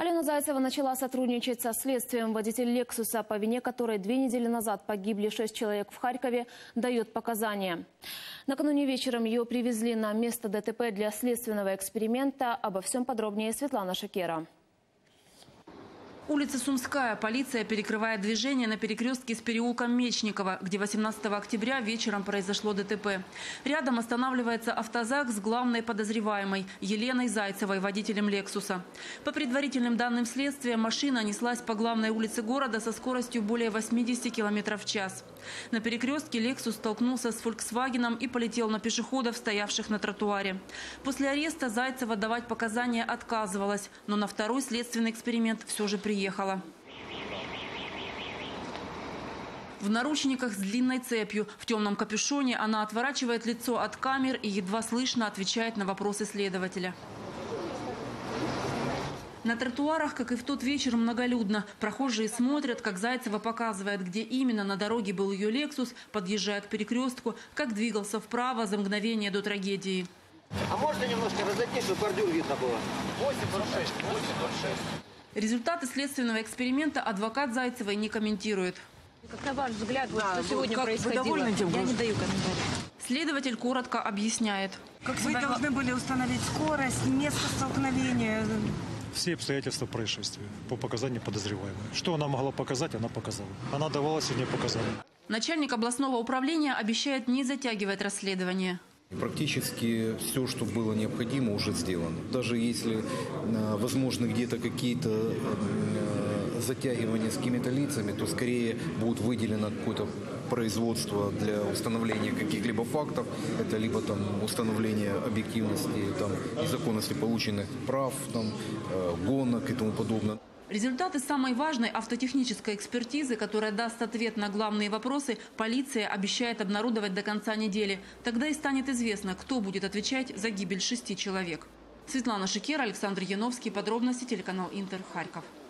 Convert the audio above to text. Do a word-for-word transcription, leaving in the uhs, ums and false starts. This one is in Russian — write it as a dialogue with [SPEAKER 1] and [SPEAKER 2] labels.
[SPEAKER 1] Алена Зайцева начала сотрудничать со следствием. Водитель «Лексуса», по вине которой две недели назад погибли шесть человек в Харькове, дает показания. Накануне вечером ее привезли на место ДТП для следственного эксперимента. Обо всем подробнее Светлана Шакера.
[SPEAKER 2] Улица Сумская. Полиция перекрывает движение на перекрестке с переулком Мечникова, где восемнадцатого октября вечером произошло ДТП. Рядом останавливается автозак с главной подозреваемой Еленой Зайцевой, водителем «Лексуса». По предварительным данным следствия, машина неслась по главной улице города со скоростью более восьмидесяти километров в час. На перекрестке «Лексус» столкнулся с «Фольксвагеном» и полетел на пешеходов, стоявших на тротуаре. После ареста Зайцева давать показания отказывалась, но на второй следственный эксперимент все же приехала. Ехала. В наручниках с длинной цепью, в темном капюшоне она отворачивает лицо от камер и едва слышно отвечает на вопросы следователя. На тротуарах, как и в тот вечер, многолюдно. Прохожие смотрят, как Зайцева показывает, где именно на дороге был ее «Лексус», подъезжая к перекрестку, как двигался вправо за мгновение до трагедии.
[SPEAKER 3] А можно немножко разойти, чтобы бордюр видно было? восемь сорок шесть. восемь сорок шесть.
[SPEAKER 2] Результаты следственного эксперимента адвокат Зайцевой не комментирует.
[SPEAKER 4] Как на ваш взгляд, вот,
[SPEAKER 5] да,
[SPEAKER 4] что сегодня
[SPEAKER 5] как
[SPEAKER 4] происходило?
[SPEAKER 5] Вы довольны тем,
[SPEAKER 4] Я не даю комментариев.
[SPEAKER 2] Следователь коротко объясняет.
[SPEAKER 5] Как
[SPEAKER 6] Вы должны были установить скорость, место столкновения.
[SPEAKER 7] Все обстоятельства происшествия по показаниям подозреваемой. Что она могла показать, она показала. Она давала сегодня показания.
[SPEAKER 2] Начальник областного управления обещает не затягивать расследование.
[SPEAKER 8] Практически все, что было необходимо, уже сделано. Даже если, возможно, где-то какие-то затягивания с какими-то лицами, то скорее будет выделено какое-то производство для установления каких-либо фактов. Это либо там установление объективности, там, и законности полученных прав, там, гонок и тому подобное.
[SPEAKER 2] Результаты самой важной автотехнической экспертизы, которая даст ответ на главные вопросы, полиция обещает обнародовать до конца недели. Тогда и станет известно, кто будет отвечать за гибель шести человек. Светлана Шакера, Александр Яновский. Подробности телеканал Интер, Харьков.